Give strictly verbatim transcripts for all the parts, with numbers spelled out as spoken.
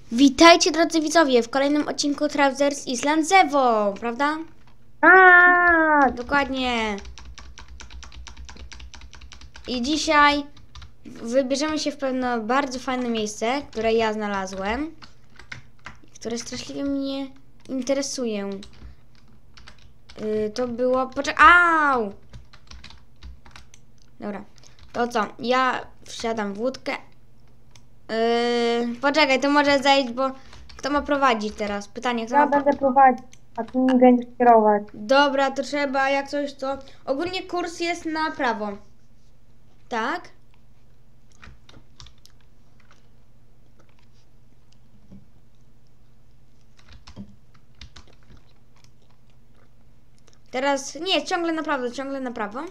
Witajcie drodzy widzowie w kolejnym odcinku Travelers Island Zevo, prawda? Tak! Dokładnie. I dzisiaj wybierzemy się w pewne bardzo fajne miejsce, które ja znalazłem, które straszliwie mnie interesuje. Yy, to było... Poczekaj... Au! Dobra. To co? Ja wsiadam w łódkę. Yy, poczekaj, to może zejść, bo kto ma prowadzić teraz? Pytanie, kto Ja ma... będę prowadzić, a ty mi będziesz kierować. Dobra, to trzeba jak coś to... Ogólnie kurs jest na prawo. Tak? Teraz... Nie, ciągle na prawo, ciągle na prawo.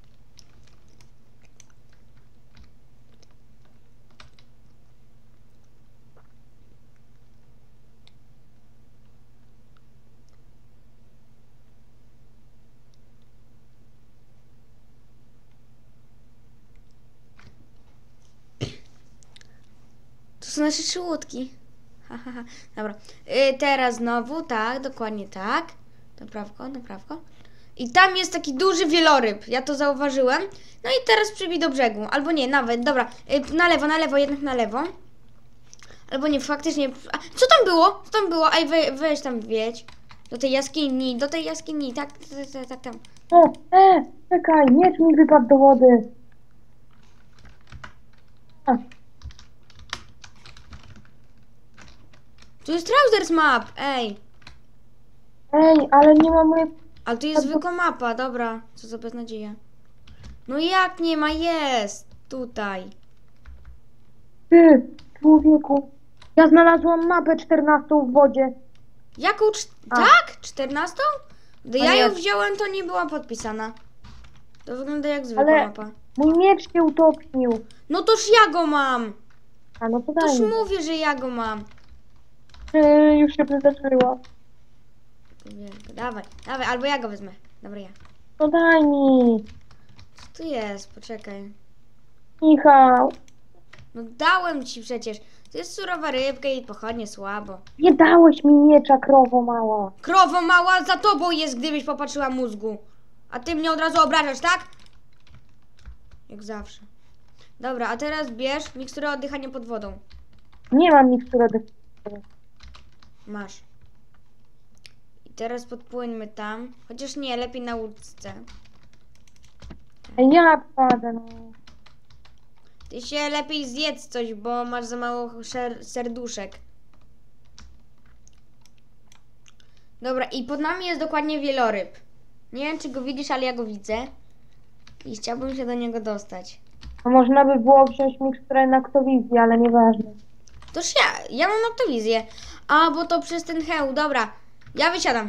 To są nasze trzy łódki. Ha, ha, ha. Dobra. Yy, teraz znowu, tak, dokładnie tak. Naprawko, naprawko. I tam jest taki duży wieloryb. Ja to zauważyłem. No i teraz przybij do brzegu. Albo nie, nawet. Dobra. Yy, na lewo, na lewo, jednak na lewo. Albo nie, faktycznie. A, co tam było? Co tam było? Ej, we, weź tam wiedź. Do tej jaskini, do tej jaskini. Tak, tak, tak, tak tam. O, e, czekaj, miecz mi wypadł do wody. A, Tu jest Trousers Map. Ej. ej, ale nie mam mojej... Ale tu jest zwykła mapa, dobra. Co za beznadzieja. No jak nie ma? Jest! Tutaj. Ty, człowieku. Ja znalazłam mapę czternastą w wodzie. Jaką? cz- A. Tak? czternastą? Gdy A ja ją nie. wziąłem, to nie była podpisana. To wygląda jak zwykła Ale mapa. mój miecz się utopił. No toż ja go mam! A no to Toż daj mi. mówię, że ja go mam. Ty, już się przeznaczyło. Dawaj, dawaj, albo ja go wezmę. Dobra, ja. To daj mi. Co tu jest? Poczekaj. Michał. No dałem ci przecież. To jest surowa rybka i pochodnie słabo. Nie dałeś mi miecza, krowo mała. Krowo mała za tobą jest, gdybyś popatrzyła mózgu. A ty mnie od razu obrażasz, tak? Jak zawsze. Dobra, a teraz bierz miksturę oddychania pod wodą. Nie mam mikstury do... Masz. I teraz podpłyńmy tam. Chociaż nie, lepiej na łódce. Ej, ja wpadę, no. Ty się lepiej zjedz coś, bo masz za mało szer- serduszek. Dobra, i pod nami jest dokładnie wieloryb. Nie wiem, czy go widzisz, ale ja go widzę. I chciałbym się do niego dostać. No można by było wziąć miksturę na ktowizję, ale nieważne. Toż ja, ja mam optowizję. A, bo to przez ten hełm, dobra. Ja wysiadam.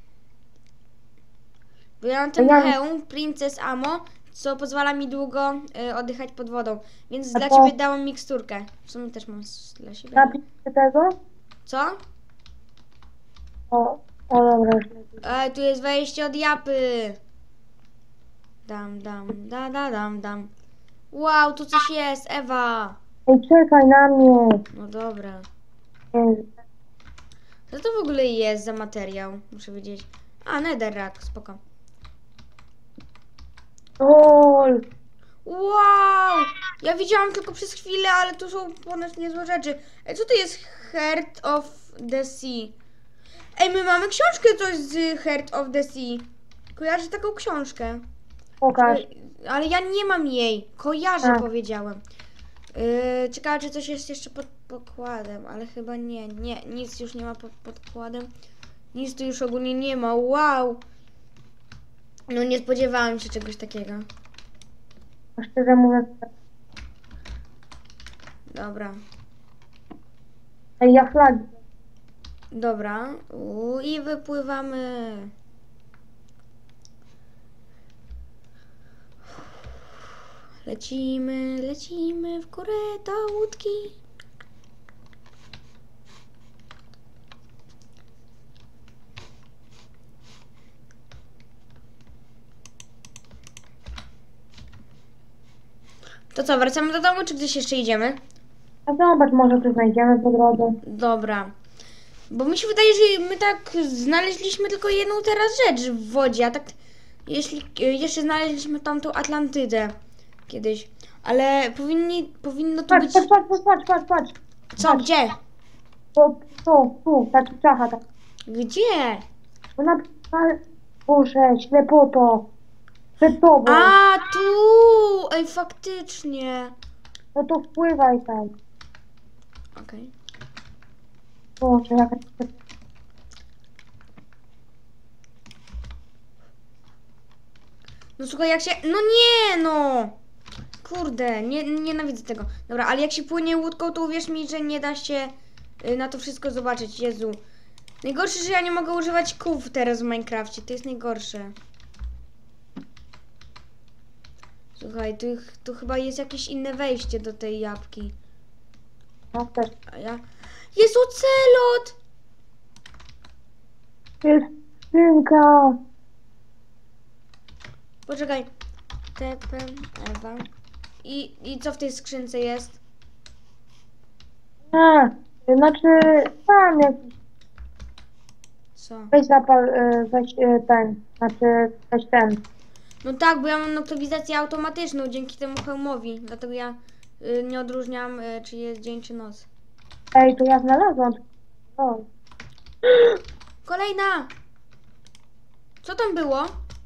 Bo ja mam ten Ja- hełm, Princess Amo, co pozwala mi długo y, oddychać pod wodą. Więc A dla to- ciebie dałam miksturkę. W sumie też mam s- dla siebie. Napiszcie tego? Co? O, o dobra, już lepiej. Ej, tu jest wejście od japy. Dam, dam, da, da, dam, dam. Wow, tu coś jest, Ewa. Ej, czekaj na mnie. No dobra. Ej, Co to w ogóle jest za materiał? Muszę wiedzieć. A, netherrack, spoko. Ol, Wow! Ja widziałam tylko przez chwilę, ale tu są ponoć niezłe rzeczy. Ej, co to jest Heart of the Sea? Ej, my mamy książkę coś z Heart of the Sea. Kojarzę taką książkę. pokaż. Ale ja nie mam jej. Kojarzę, A. powiedziałem. Yy, ciekawe, czy coś jest jeszcze pod podkładem, ale chyba nie. Nie, nic już nie ma pod podkładem. Nic tu już ogólnie nie ma. Wow! No nie spodziewałam się czegoś takiego. A szczerze mówiąc, Dobra. ej, ja flagi. Dobra. U, i wypływamy. Lecimy, lecimy w górę do łódki. To co, wracamy do domu, czy gdzieś jeszcze idziemy? A zobacz, może tu znajdziemy po drodze. Dobra. Bo mi się wydaje, że my tak znaleźliśmy tylko jedną teraz rzecz w wodzie, a tak jeśli jeszcze znaleźliśmy tamtą Atlantydę kiedyś. Ale powinni, powinno tu Patrz, być... patrz, patrz, patrz, patrz, patrz, patrz. Co, gdzie? Tu, tu, tu, taki czacha, tak. Gdzie? No na... na- Boże, ślepoto. Przed tobą. A, tu! Ej, faktycznie. No to wpływaj tam. Okej. Boże, jaka... No słuchaj, jak się... No nie, no! Kurde, nie, nienawidzę tego. Dobra, ale jak się płynie łódką, to uwierz mi, że nie da się y, na to wszystko zobaczyć. Jezu. Najgorsze, że ja nie mogę używać kół teraz w Minecrafcie. To jest najgorsze. Słuchaj, tu, tu chyba jest jakieś inne wejście do tej jabłki. No też. A ja... Jest ocelot! Jest skrzynka. Poczekaj. T P, Ewa. I, I co w tej skrzynce jest? A, znaczy tam jakiś. Co? Weź zapal, y, weź y, ten, znaczy weź ten. No tak, bo ja mam noktywizację automatyczną dzięki temu hełmowi. Dlatego ja y, nie odróżniam, y, czy jest dzień, czy noc. Ej, to ja znalazłam. O, Kolejna! Co tam było?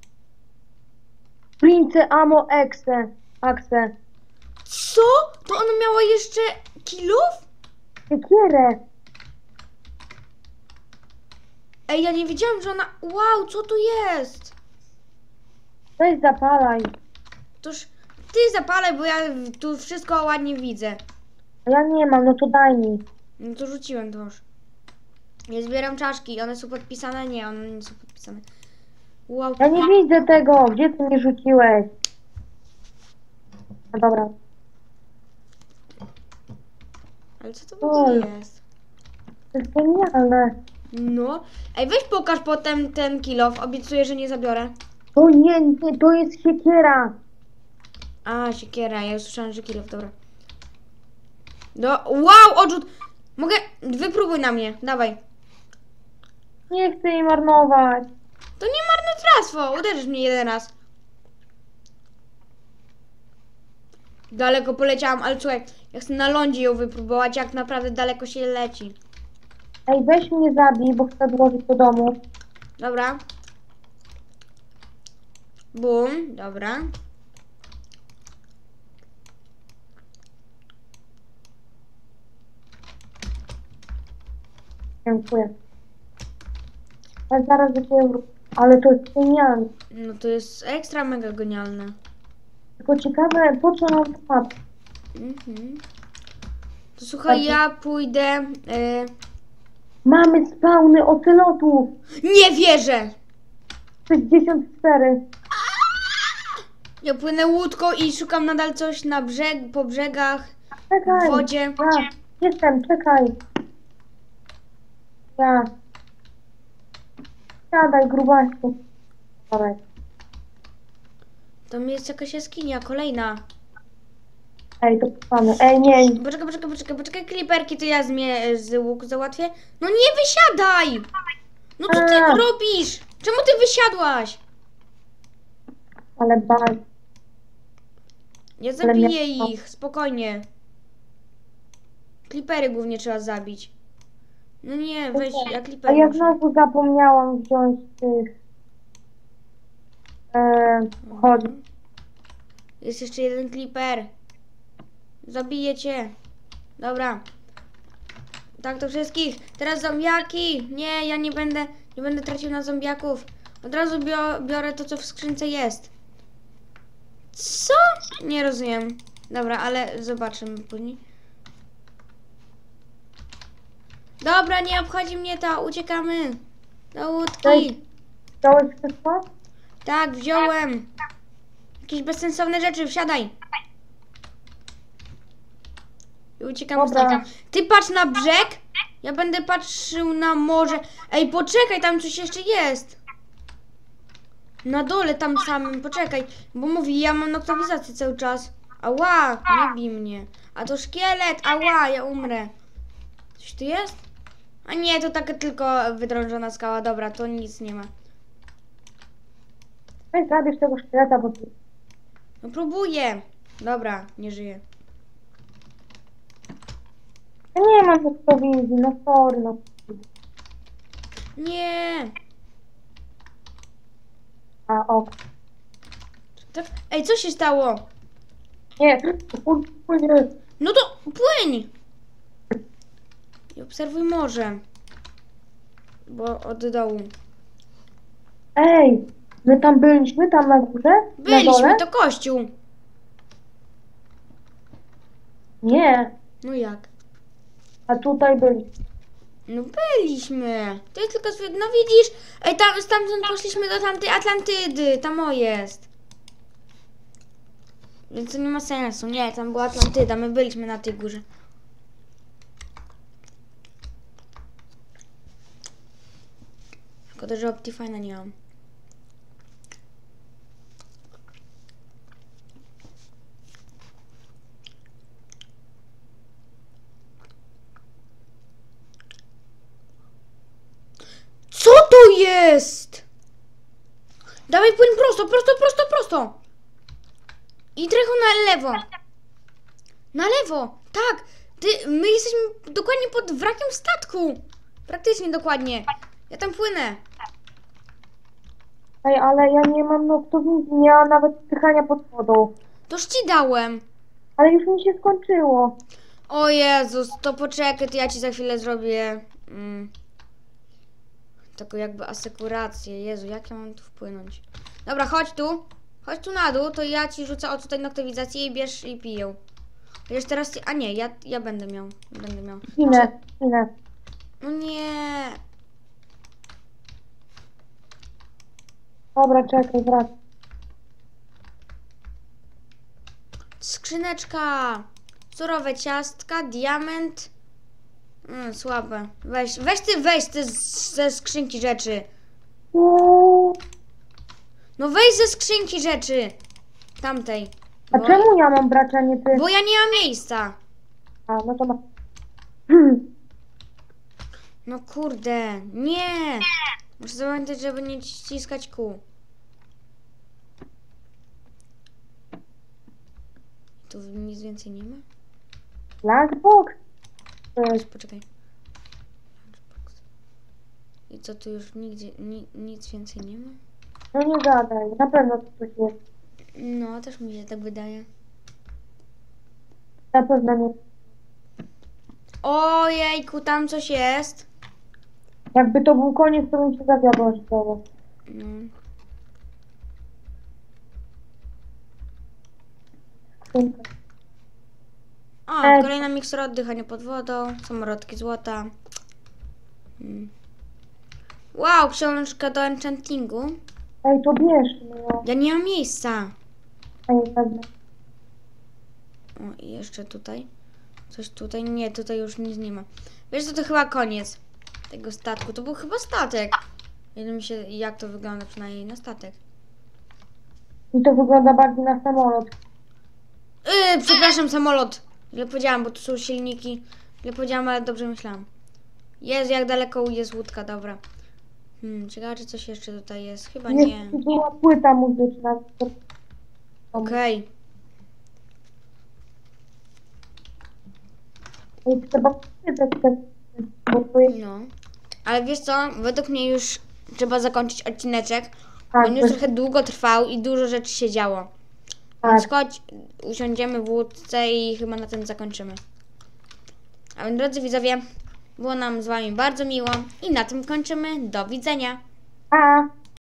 Prince Amo Exe. Axe. Co? To ona miała jeszcze kilów? Siekierę. Ej, ja nie wiedziałam, że ona... Wow, co tu jest? Weź zapalaj. Toż ty zapalaj, bo ja tu wszystko ładnie widzę. A ja nie mam, no to daj mi. No to rzuciłem to już. Ja zbieram czaszki, one są podpisane? Nie, one nie są podpisane. Wow. Ja nie widzę tego. Gdzie ty mi rzuciłeś? No dobra. Ale co to w ogóle Oj. jest? To jest genialne. No. Ej, weź pokaż potem ten kilof. Obiecuję, że nie zabiorę. To nie, nie, to jest siekiera. A, siekiera. Ja już słyszałam, że kilof, dobra. No, wow, odrzut. Mogę... Wypróbuj na mnie, dawaj. Nie chcę jej marnować. To nie marnotrawstwo. Uderzysz mnie jeden raz. Daleko poleciałam, ale słuchaj, ja chcę na lądzie ją wypróbować, jak naprawdę daleko się leci. Ej, weź mnie zabij, bo chcę włożyć do domu. Dobra. Bum, dobra. Dziękuję. Ja zaraz do ciebie wrócę. Ale to jest genialne. No to jest ekstra mega genialne. Tylko ciekawe, po co nam to ma? Mhm. To słuchaj, ja pójdę... y, Mamy spawny ocelotów. Nie wierzę! sześćdziesiąt cztery. Ja płynę łódką i szukam nadal coś na brzeg, po brzegach, Czekaj. w wodzie. Ja, jestem, czekaj. Ja. Siadaj, grubaśku. Dawaj. Tam jest jakaś jaskinia, kolejna. Ej, to mamy. Ej, nie. Poczekaj, poczekaj, poczekaj, poczekaj, kliperki to ja z, mnie, z łuku załatwię. No nie wysiadaj! No co ty A. robisz? Czemu ty wysiadłaś? Ale baj. Ja zabiję miasto. ich, spokojnie. Klipery głównie trzeba zabić. No nie, weź, ja A klipery ja muszę. znowu zapomniałam wziąć tych... E, chodź. Jest jeszcze jeden kliper. Zabiję cię. Dobra. Tak to wszystkich. Teraz zombiaki. Nie, ja nie będę, nie będę tracił na zombiaków. Od razu bio, biorę to, co w skrzynce jest. Co? Nie rozumiem. Dobra, ale zobaczymy później. Dobra, nie obchodzi mnie to. Uciekamy. Do łódki. Wziąłeś wszystko? Tak, wziąłem. Jakieś bezsensowne rzeczy, wsiadaj. I uciekamy Dobra. stąd. Ty patrz na brzeg, ja będę patrzył na morze. Ej, poczekaj, tam coś jeszcze jest. Na dole tam samym, poczekaj. Bo mówi, ja mam noktywizację cały czas. Ała, nie bij mnie. A to szkielet! Ała, ja umrę. Coś tu jest? A nie, to taka tylko wydrążona skała. Dobra, to nic nie ma. Weź zabierz tego szkieleta, bo... No próbuję. Dobra, nie żyję. Ja nie mam prowizji, no sorry, no. Nie. A, ok. Tak. Ej, co się stało? Nie, płynie. No to płyń! I obserwuj morze. Bo od dołu. Ej, my tam byliśmy, tam na górze? Na Byliśmy, dole? to kościół. Nie, No jak? a tutaj byliśmy. No byliśmy. To jest tylko... zwy- No widzisz? Ej, tam, stamtąd poszliśmy do tamtej Atlantydy. Tam o jest. Więc to nie ma sensu. Nie, tam była Atlantyda. My byliśmy na tej górze. Szkoda, że Optifine'a nie mam. Co to jest? Dawaj płyn prosto, prosto, prosto, prosto. I trochę na lewo. Na lewo, tak. Ty, my jesteśmy dokładnie pod wrakiem statku. Praktycznie dokładnie. Ja tam płynę. Ej, ale ja nie mam noktowizji, nie mam nawet wdychania pod wodą. Toż ci dałem. Ale już mi się skończyło. O Jezus, to poczekaj, to ja ci za chwilę zrobię mm, taką jakby asekurację. Jezu, jak ja mam tu wpłynąć? Dobra, chodź tu. Chodź tu na dół, to ja ci rzucę o tutaj noktywizację i bierz i piję. Chociaż teraz ty... A nie, ja, ja będę miał. Będę miał. Inę, inę. No nie. Dobra, czekaj, wracam. Skrzyneczka. Surowe ciastka, diament. Mm, słabe. Weź, weź ty, weź te z- ze skrzynki rzeczy. Uuu, No weź ze skrzynki rzeczy. Tamtej. a Bo, czemu ja mam brać, a nie ty? bo ja nie mam miejsca. A, no to ma... No kurde, nie. Muszę zapamiętać, żeby nie ściskać kół. Tu nic więcej nie ma? Lunchbox? Weź, poczekaj. Lunchbox. I co, tu już nigdzie, ni, nic więcej nie ma? No nie gadaj, na pewno to coś jest. No, też mi się tak wydaje. Na pewno nie. Ojejku, tam coś jest. Jakby to był koniec, to bym się zawiodła życiowo. No. O, Ej. kolejna mikstura oddychania pod wodą, samorodki złota. Mm. Wow, książka do enchantingu. Ej, to bierz, no. Ja nie mam miejsca. A nie pewno. O, i jeszcze tutaj. Coś tutaj. Nie, tutaj już nic nie ma. Wiesz co, to chyba koniec tego statku. To był chyba statek. Nie wiem się, jak to wygląda przynajmniej na statek. I to wygląda bardziej na samolot. Yy, przepraszam, samolot. Źle powiedziałam, bo tu są silniki. Źle powiedziałam, ale dobrze myślałam. Jest, jak daleko jest łódka, dobra. Hmm, ciekawe, czy coś jeszcze tutaj jest. Chyba nie. Jest była płyta muzyczna. Okej. Ej, trzeba czytać te... Bo to jest... No. Ale wiesz co? Według mnie już trzeba zakończyć odcineczek. Tak, On już to- trochę długo trwał i dużo rzeczy się działo. Tak. Więc chodź, usiądziemy w łódce i chyba na tym zakończymy. A więc drodzy widzowie, było nam z wami bardzo miło i na tym kończymy. Do widzenia. A.